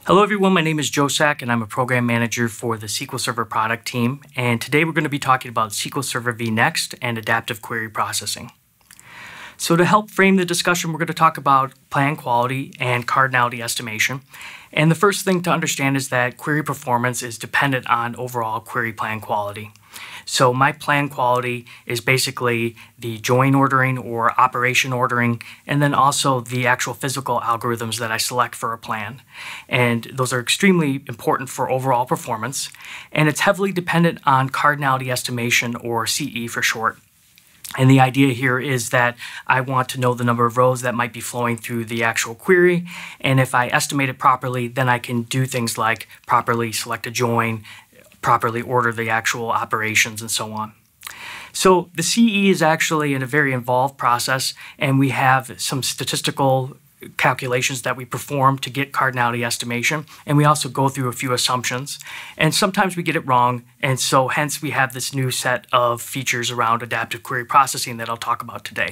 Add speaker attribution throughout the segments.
Speaker 1: Hello everyone, my name is Joe Sack and I'm a program manager for the SQL Server product team. And today we're going to be talking about SQL Server vNext and adaptive query processing. So to help frame the discussion, we're going to talk about plan quality and cardinality estimation. And the first thing to understand is that query performance is dependent on overall query plan quality. So my plan quality is basically the join ordering or operation ordering, and then also the actual physical algorithms that I select for a plan. And those are extremely important for overall performance. And it's heavily dependent on cardinality estimation, or CE for short. And the idea here is that I want to know the number of rows that might be flowing through the actual query. And if I estimate it properly, then I can do things like properly select a join, properly order the actual operations, and so on. So the CE is actually in a very involved process, and we have some statistical calculations that we perform to get cardinality estimation, and we also go through a few assumptions, and sometimes we get it wrong, and so hence we have this new set of features around adaptive query processing that I'll talk about today.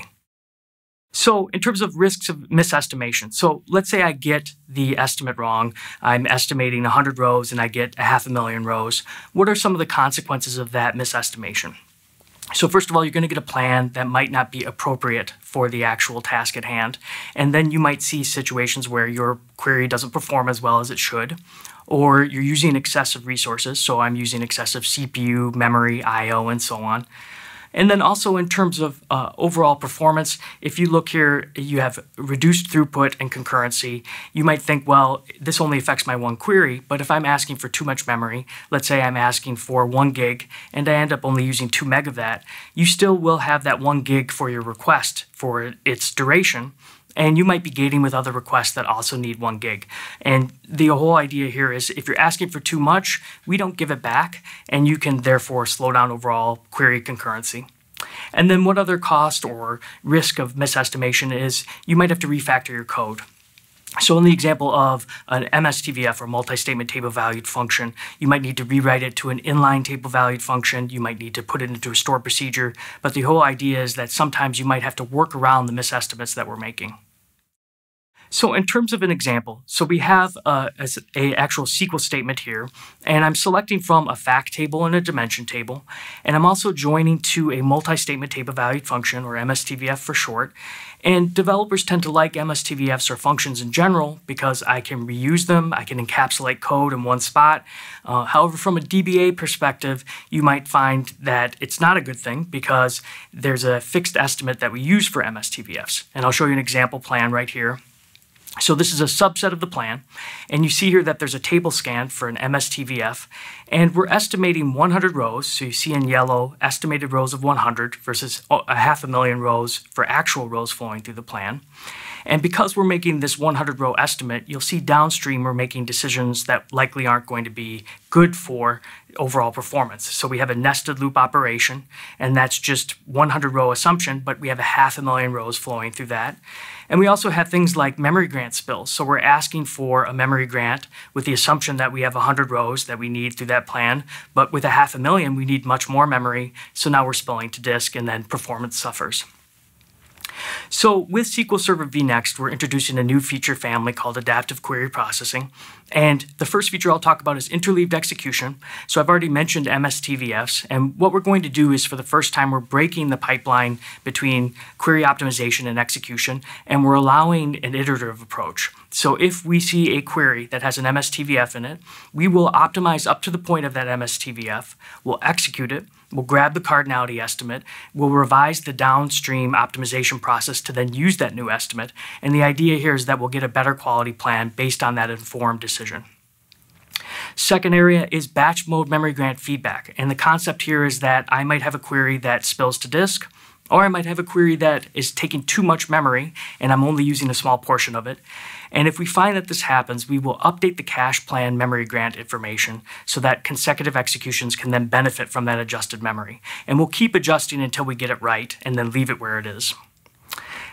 Speaker 1: So in terms of risks of misestimation, so let's say I get the estimate wrong. I'm estimating 100 rows and I get 500,000 rows. What are some of the consequences of that misestimation? So first of all, you're going to get a plan that might not be appropriate for the actual task at hand. And then you might see situations where your query doesn't perform as well as it should, or you're using excessive resources. So I'm using excessive CPU, memory, I/O, and so on. And then also in terms of overall performance, if you look here, you have reduced throughput and concurrency. You might think, well, this only affects my one query, but if I'm asking for too much memory, let's say I'm asking for 1 gig and I end up only using 2 meg of that, you still will have that 1 gig for your request for its duration. And you might be gating with other requests that also need 1 gig. And the whole idea here is if you're asking for too much, we don't give it back, and you can therefore slow down overall query concurrency. And then what other cost or risk of misestimation is you might have to refactor your code. So in the example of an MSTVF, or multi-statement table valued function, you might need to rewrite it to an inline table valued function. You might need to put it into a stored procedure. But the whole idea is that sometimes you might have to work around the misestimates that we're making. So in terms of an example, so we have an actual SQL statement here, and I'm selecting from a fact table and a dimension table, and I'm also joining to a multi-statement table valued function, or MSTVF for short. And developers tend to like MSTVFs or functions in general because I can reuse them, I can encapsulate code in one spot. However, from a DBA perspective, you might find that it's not a good thing because there's a fixed estimate that we use for MSTVFs. And I'll show you an example plan right here. So this is a subset of the plan, and you see here that there's a table scan for an MSTVF, and we're estimating 100 rows. So you see in yellow, estimated rows of 100 versus 500,000 rows for actual rows flowing through the plan. And because we're making this 100 row estimate, you'll see downstream we're making decisions that likely aren't going to be good for overall performance. So we have a nested loop operation, and that's just 100 row assumption, but we have 500,000 rows flowing through that. And we also have things like memory grant spills. So we're asking for a memory grant with the assumption that we have 100 rows that we need through that plan, but with 500,000, we need much more memory. So now we're spilling to disk, and then performance suffers. So with SQL Server vNext, we're introducing a new feature family called adaptive query processing. And the first feature I'll talk about is interleaved execution. So I've already mentioned MSTVFs. And what we're going to do is for the first time, we're breaking the pipeline between query optimization and execution, and we're allowing an iterative approach. So if we see a query that has an MSTVF in it, we will optimize up to the point of that MSTVF, we'll execute it, we'll grab the cardinality estimate, we'll revise the downstream optimization process to then use that new estimate, and the idea here is that we'll get a better quality plan based on that informed decision. Second area is batch mode memory grant feedback, and the concept here is that I might have a query that spills to disk, or I might have a query that is taking too much memory and I'm only using a small portion of it. And if we find that this happens, we will update the cache plan memory grant information so that consecutive executions can then benefit from that adjusted memory. And we'll keep adjusting until we get it right and then leave it where it is.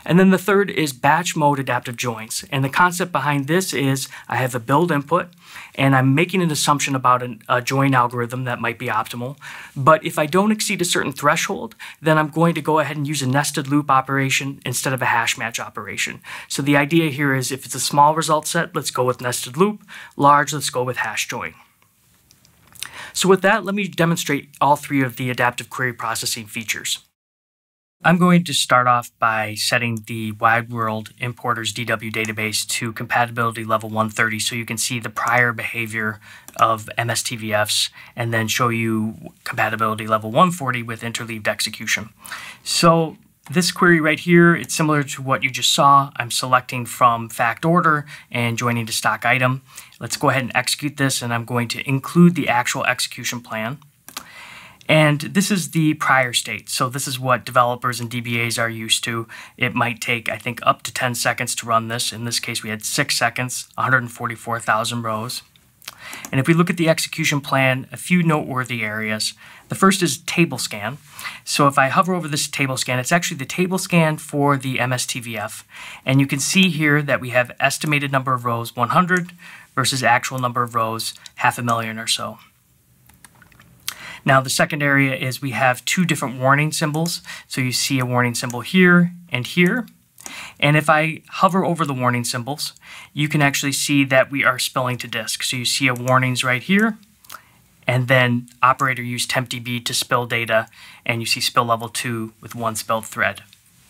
Speaker 1: And then the third is batch mode adaptive joins. And the concept behind this is I have a build input and I'm making an assumption about a join algorithm that might be optimal. But if I don't exceed a certain threshold, then I'm going to go ahead and use a nested loop operation instead of a hash match operation. So the idea here is if it's a small result set, let's go with nested loop. Large, let's go with hash join. So with that, let me demonstrate all three of the adaptive query processing features. I'm going to start off by setting the Wide World Importers DW database to compatibility level 130 so you can see the prior behavior of MSTVFs and then show you compatibility level 140 with interleaved execution. So this query right here, it's similar to what you just saw. I'm selecting from fact order and joining to stock item. Let's go ahead and execute this, and I'm going to include the actual execution plan. And this is the prior state. So this is what developers and DBAs are used to. It might take, I think, up to 10 seconds to run this. In this case, we had 6 seconds, 144,000 rows. And if we look at the execution plan, a few noteworthy areas. The first is table scan. So if I hover over this table scan, it's actually the table scan for the MSTVF. And you can see here that we have estimated number of rows 100 versus actual number of rows 500,000 or so. Now the second area is we have two different warning symbols. So you see a warning symbol here and here. And if I hover over the warning symbols, you can actually see that we are spilling to disk. So you see a warnings right here, and then operator used tempdb to spill data, and you see spill level 2 with one spilled thread.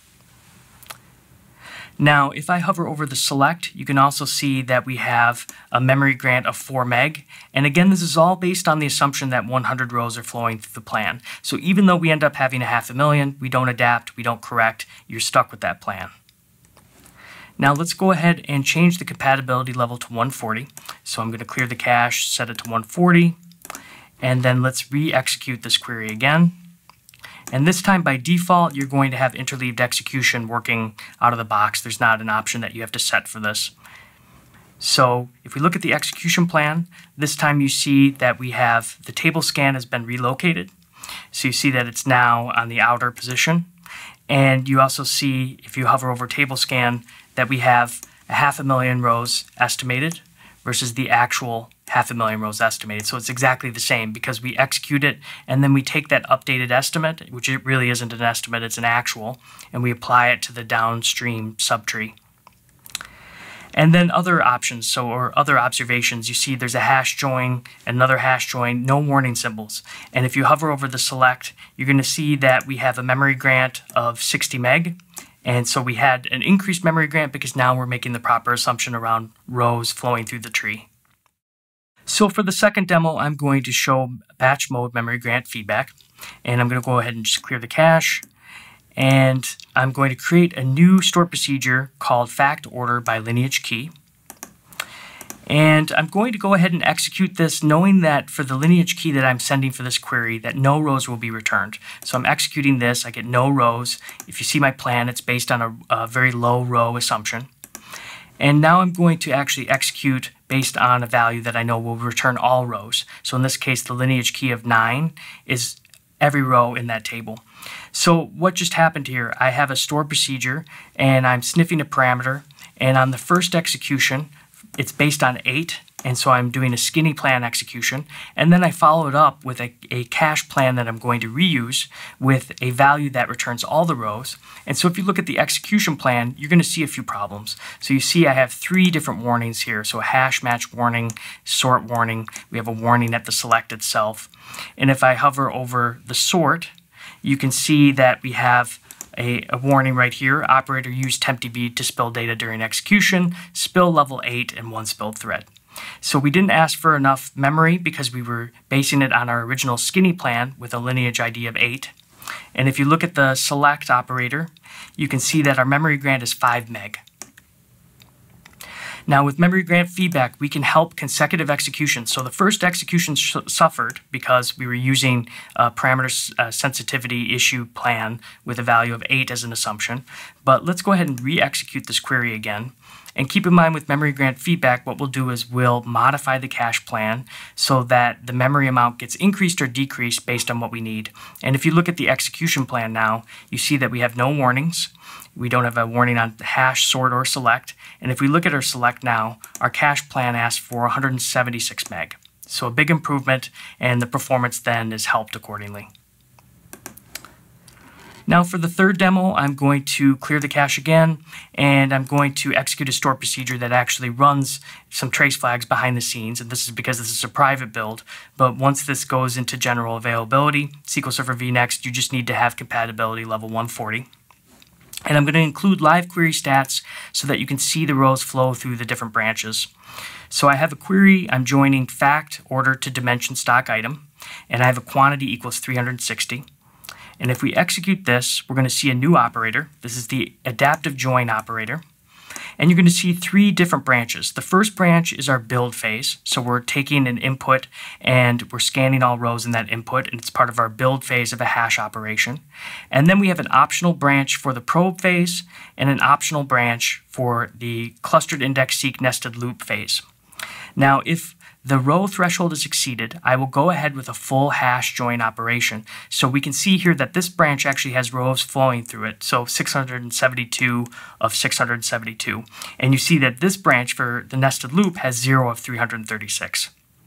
Speaker 1: Now, if I hover over the select, you can also see that we have a memory grant of 4 meg. And again, this is all based on the assumption that 100 rows are flowing through the plan. So even though we end up having 500,000, we don't adapt, we don't correct, you're stuck with that plan. Now let's go ahead and change the compatibility level to 140. So I'm going to clear the cache, set it to 140, and then let's re-execute this query again. And this time, by default, you're going to have interleaved execution working out of the box. There's not an option that you have to set for this. So if we look at the execution plan, this time you see that we have the table scan has been relocated. So you see that it's now on the outer position. And you also see, if you hover over table scan, that we have 500,000 rows estimated versus the actual 500,000 rows estimated. So it's exactly the same because we execute it and then we take that updated estimate, which it really isn't an estimate, it's an actual, and we apply it to the downstream subtree. And then other options, or other observations, you see there's a hash join, another hash join, no warning symbols. And if you hover over the select, you're going to see that we have a memory grant of 60 meg. And so we had an increased memory grant because now we're making the proper assumption around rows flowing through the tree. So for the second demo, I'm going to show batch mode memory grant feedback. And I'm going to go ahead and just clear the cache. And I'm going to create a new stored procedure called fact order by lineage key. And I'm going to go ahead and execute this knowing that for the lineage key that I'm sending for this query that no rows will be returned. So I'm executing this, I get no rows. If you see my plan, it's based on a very low row assumption. And now I'm going to actually execute based on a value that I know will return all rows. So in this case, the lineage key of 9 is every row in that table. So what just happened here, I have a stored procedure and I'm sniffing a parameter, and on the first execution, it's based on 8, and so I'm doing a skinny plan execution, and then I follow it up with a cache plan that I'm going to reuse with a value that returns all the rows. And so if you look at the execution plan, you're going to see a few problems. So you see I have 3 different warnings here. So a hash match warning, sort warning, we have a warning at the select itself. And if I hover over the sort, you can see that we have a warning right here. Operator used tempdb to spill data during execution, spill level 8, and 1 spilled thread. So we didn't ask for enough memory because we were basing it on our original skinny plan with a lineage ID of 8. And if you look at the select operator, you can see that our memory grant is 5 meg. Now with memory grant feedback, we can help consecutive execution. So the first execution suffered because we were using a parameter sensitivity issue plan with a value of 8 as an assumption. But let's go ahead and re-execute this query again. And keep in mind with memory grant feedback, what we'll do is we'll modify the cache plan so that the memory amount gets increased or decreased based on what we need. And if you look at the execution plan now, you see that we have no warnings. We don't have a warning on hash, sort, or select. And if we look at our select now, our cache plan asks for 176 meg. So a big improvement, and the performance then is helped accordingly. Now for the third demo, I'm going to clear the cache again, and I'm going to execute a store procedure that actually runs some trace flags behind the scenes. And this is because this is a private build, but once this goes into general availability, SQL Server vNext, you just need to have compatibility level 140. And I'm going to include live query stats so that you can see the rows flow through the different branches. So I have a query, I'm joining fact order to dimension stock item, and I have a quantity equals 360. And if we execute this, we're going to see a new operator. This is the adaptive join operator. And you're going to see three different branches. The first branch is our build phase. So we're taking an input and we're scanning all rows in that input, and it's part of our build phase of a hash operation. And then we have an optional branch for the probe phase and an optional branch for the clustered index seek nested loop phase. Now, if the row threshold is exceeded, I will go ahead with a full hash join operation. So we can see here that this branch actually has rows flowing through it. So 672 of 672. And you see that this branch for the nested loop has 0 of 336.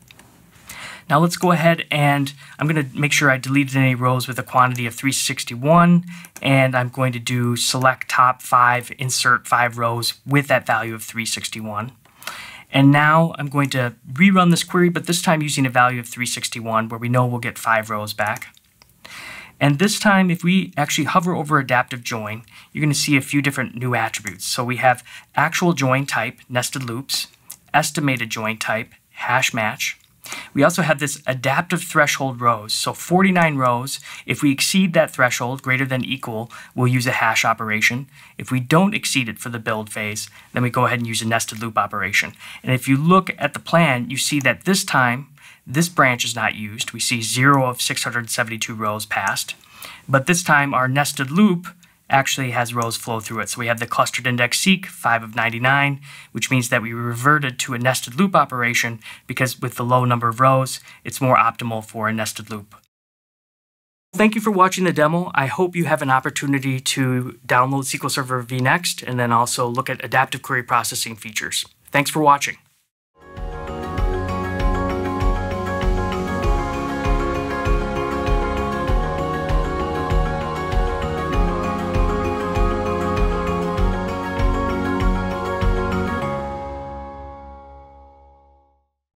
Speaker 1: Now let's go ahead and I'm going to make sure I deleted any rows with a quantity of 361. And I'm going to do select top 5, insert 5 rows with that value of 361. And now I'm going to rerun this query, but this time using a value of 361 where we know we'll get 5 rows back. And this time, if we actually hover over adaptive join, you're going to see a few different new attributes. So we have actual join type, nested loops, estimated join type, hash match. We also have this adaptive threshold rows. So 49 rows, if we exceed that threshold, greater than equal, we'll use a hash operation. If we don't exceed it for the build phase, then we go ahead and use a nested loop operation. And if you look at the plan, you see that this time, this branch is not used. We see 0 of 672 rows passed. But this time, our nested loop actually has rows flow through it. So we have the clustered index seek, 5 of 99, which means that we reverted to a nested loop operation because with the low number of rows, it's more optimal for a nested loop. Thank you for watching the demo. I hope you have an opportunity to download SQL Server vNext and then also look at adaptive query processing features. Thanks for watching.